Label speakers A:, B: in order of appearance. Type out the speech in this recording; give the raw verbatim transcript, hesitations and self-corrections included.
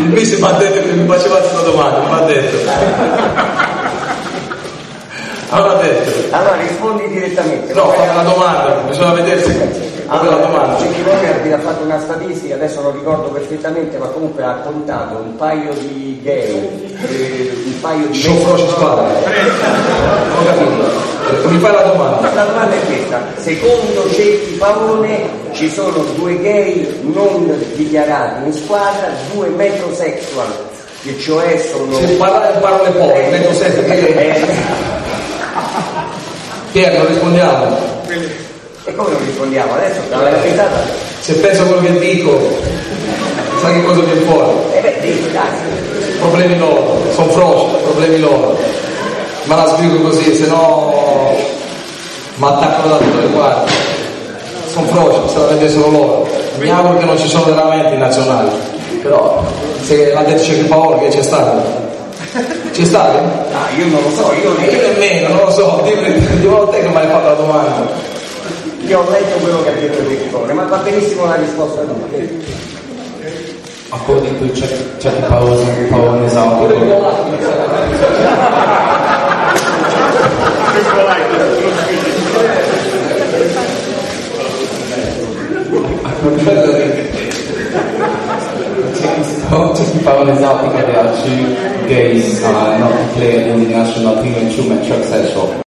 A: Il vice mi ha detto che mi facevate una domanda, mi ha detto. Non l'ha detto.
B: Allora rispondi direttamente.
A: No, fai una domanda, bisogna vedersi.
B: Allora, la domanda. C'è Leonardi ha fatto una statistica, adesso non ricordo perfettamente, ma comunque ha contato un paio di gay, eh, un paio di...
A: Sciofroci squadra. Ho capito. Mi fai la domanda.
B: La domanda è questa. Secondo Cecchi Paone ci sono due gay non dichiarati in squadra, due metrosexual, che cioè sono...
A: Se parlare in parole povere, metrosexual, che è... Pier, non rispondiamo.
B: E come non rispondiamo? Adesso dalla pensata.
A: Se penso a quello che dico, sai che cosa viene fuori?
B: Eh beh, dico, dai.
A: Problemi loro, sono froci, problemi loro. Ma la scrivo così, se no mi attaccano da tutte le parti. Sono froci, se la vedessero loro. Mi auguro che non ci sono veramente in nazionale. Però se l'ha detto c'è che Paolo che c'è stato. C'è stato?
B: Ah, io non lo so, io,
A: io nemmeno, non lo so, dimmi te che mi hai fatto la domanda.
B: Io ho letto quello che ha detto il Picone, ma va benissimo la risposta tua.
C: According to Cecchi Paone, Paone esatto. Cecchi Paone esatto, there are two gays uh, not declared in the national team and two metrosexual.